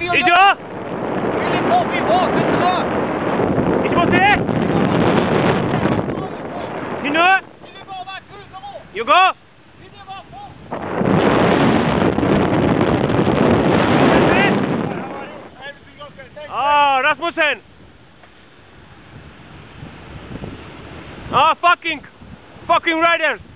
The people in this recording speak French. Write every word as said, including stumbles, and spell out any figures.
Idiot! Ich muss hier! Hinne! You go! Ah, Rasmussen! Ah, fucking! Fucking riders!